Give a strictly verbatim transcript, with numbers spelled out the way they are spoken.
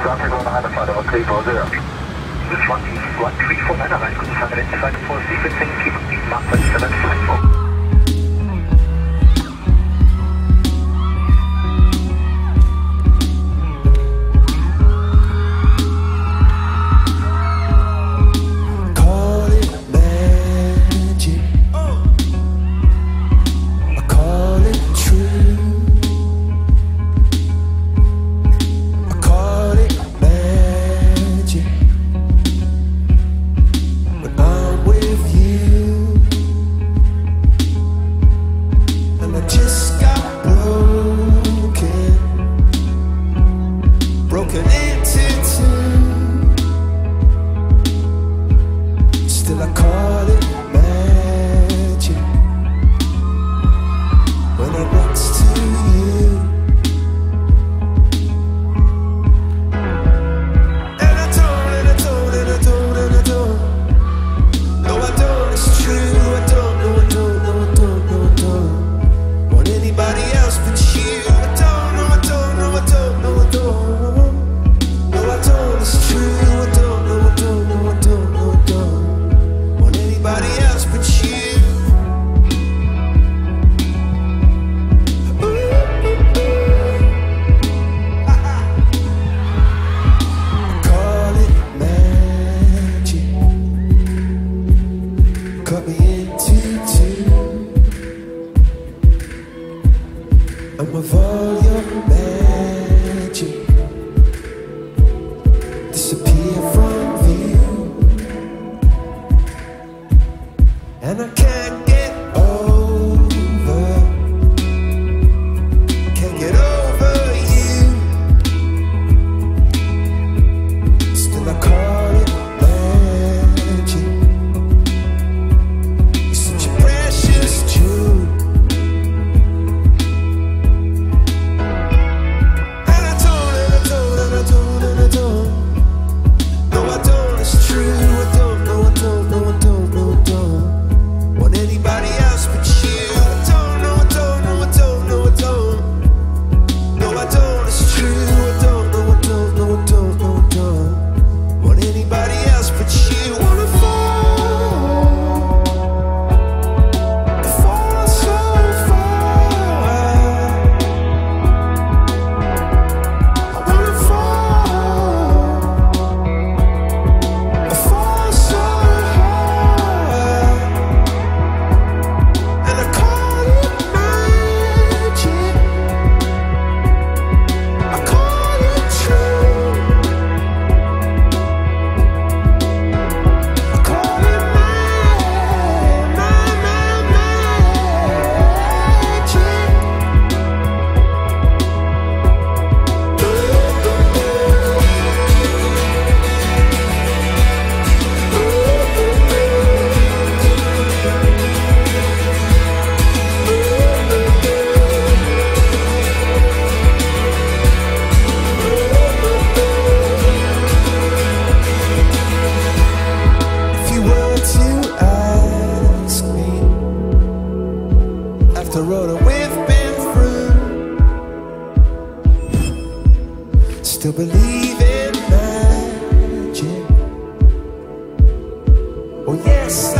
Traffic on the high side of a three four zero. This one is one three four nine nine. Could you find identified for sequencing? Keep keep mark one seven five four. Cut me into two, and with all your magic disappear from view, and I can't get over, can't get over you. Still I call it magic. The road that we've been through, still believe in magic. Oh yes.